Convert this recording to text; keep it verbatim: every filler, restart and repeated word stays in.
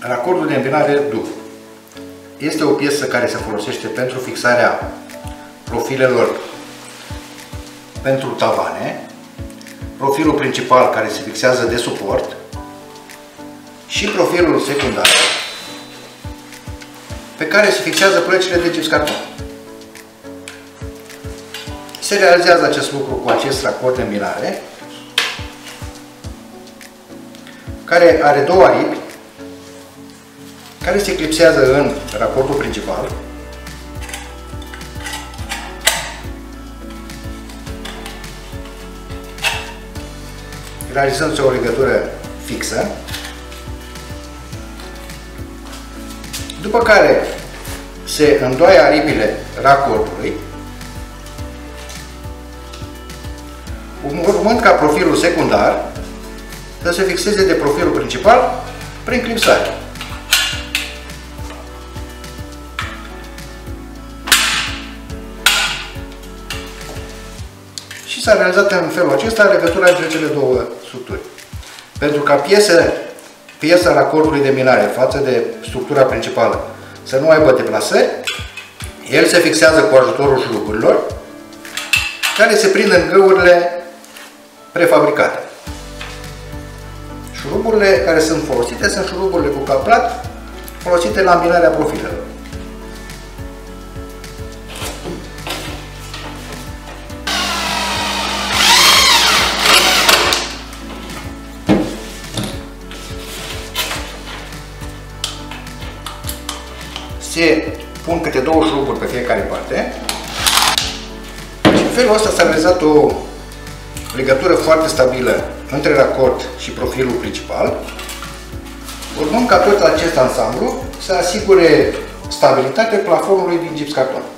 Racordul de îmbinare D U. Este o piesă care se folosește pentru fixarea profilelor pentru tavane, profilul principal care se fixează de suport și profilul secundar pe care se fixează plăcile de gips carton. Se realizează acest lucru cu acest racord de îmbinare care are două aripi care se clipsează în racordul principal, realizându-se o legătură fixă, după care se îndoaie aripile racordului, urmând ca profilul secundar să se fixeze de profilul principal prin clipsare. Și s-a realizat în felul acesta legătura între cele două structuri. Pentru ca piesa, piesa racordului de îmbinare față de structura principală să nu aibă deplasări, el se fixează cu ajutorul șuruburilor care se prind în găurile prefabricate. Șuruburile care sunt folosite sunt șuruburile cu cap plat folosite la îmbinarea profilelor. Se pun câte două șuruburi pe fiecare parte și în felul ăsta s-a realizat o legătură foarte stabilă între racord și profilul principal, urmând ca tot acest ansamblu să asigure stabilitatea plafonului din gips carton.